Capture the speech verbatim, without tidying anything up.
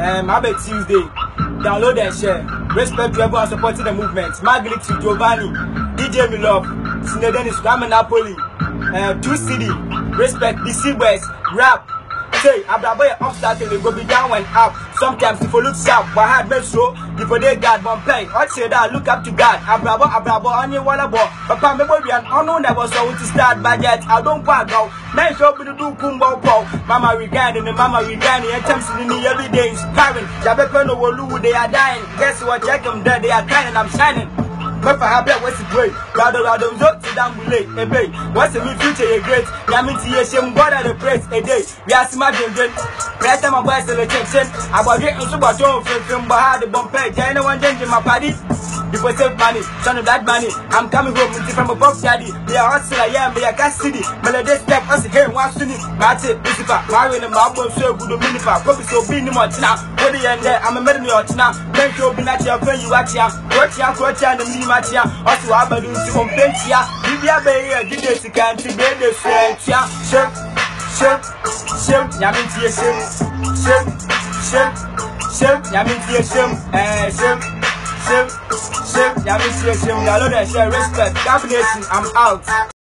Um, Maba Tuesday. Download and share. Respect to everyone supporting the movement. Margaret to Giovanni, D J Me Love, Sinedenis, Ramen Napoli, uh, two C D. Respect the C West, rap. Say, Abraboy upstart till they go be down and up. Sometimes if you look sharp, but hard make sure if you dey God one play. I say that look up to God. Abrabo, Abrabo, only one about. Papa, me boy, an unknown that was so to start by yet. I don't want go. Nice job to do kumbo po. Mama regarding the mama regarding attempts in me every day inspiring. Jabepeno Wolu, they are dying. Guess what? Check them there, they are kind and I'm shining. But for happy, what's the great? Rather, rather, don't sit down with late, a bay. What's the future, a great? Yamin Tia Shem, God at the praise, a day. We are smart and great. Last time I was in the kitchen, I was getting super tone from Bahad, the Bombay, China, one day in my party. People save money, son of that money. I'm coming home from a box daddy. We are hustling, I am, we are gas city. Melody step, us here, one city. That's it, this is a Marion and Marble, so good, Minifa, probably so being much now. What the end there? I'm a million now. Thank you, be not your friend, you watch ya. Watch ya, watch ya, and me. Matia, also I believe to complain here. Give ya bay, give this country, baby, French, yeah, ship, ship, ship, Yamin Tia ship, ship, ship, ship, Yamin Tia ship, eh, ship, ship, ship, Yamin Tia ship, Yalo, share respect, God bless you, I'm out.